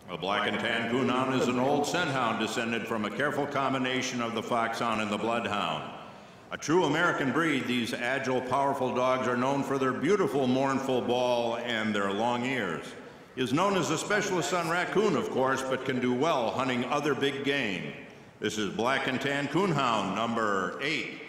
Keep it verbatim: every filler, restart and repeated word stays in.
A Black and Tan Coonhound is an old scent hound descended from a careful combination of the foxhound and the bloodhound. A true American breed, these agile, powerful dogs are known for their beautiful, mournful bawl and their long ears. He is known as a specialist on raccoon, of course, but can do well hunting other big game. This is Black and Tan Coonhound, number eight.